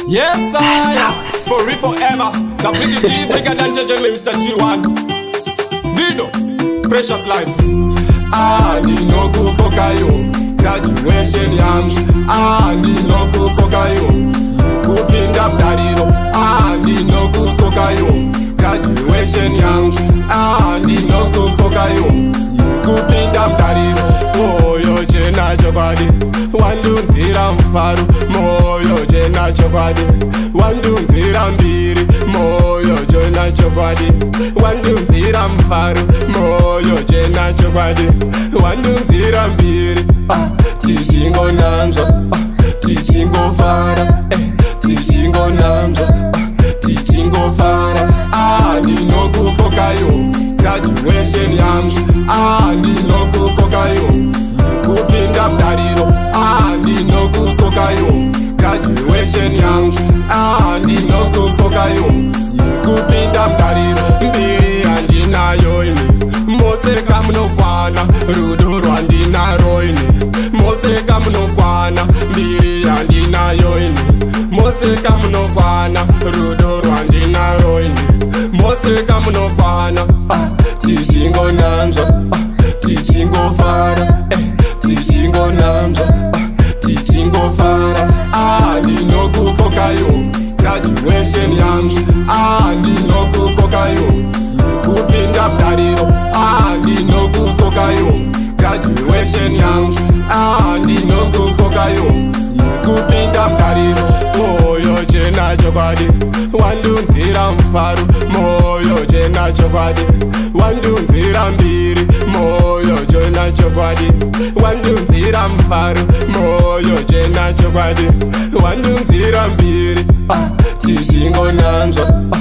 Yes, I for it forever. The BDT bigger than JJ Mr. G1. Dino, precious life. Nino kukoka yo, graduation young. Nino kukoka yo, kupinda mdariro. Nino kukoka yo, graduation young. Nino kukoka yo, kupinda mdariro. Moyo jena jobadi, wandunzira mfaru. Moyo jena jobadi, wandunzira mbiri. Moyo jena jobadi, wandunzira mfaru. Moyo jena jobadi, wandunzira mbiri. Tichingo nanzo, tichingo fara. Tichingo nanzo, tichingo fara. Nino kukoka yo, graduation yangu. Nino kukoka yo, kupinda mdariro. Nino kukoka yo, graduation yangu. Nino kukoka yo, kupinda mdariro. Mbiri andinayo ini, mose kamunokwana. Rudo rwandinaro ini, mose kamunokwana. Mbiri andinayo ini, mose kamunokwana. Rudo rwandinaro ini, mose kamunokwana. Tichingo nanzo, tichingo fara. Tichingo nanzo, tichingo fara. Nino kukoka yo, graduation yangu. Nino kukoka yo, kupinda mdariro. Nino kukoka yo, graduation yangu. Nino kukoka yo, kupinda mdariro. Moyo jena jobadi, wandunzira mfaru. Moyo jena jobadi, wandunzira mbiri. Moyo jena jobadi, wandunzira mfaru. Moyo jena jobadi, wandunzira mbiri. Tichingo nanzo,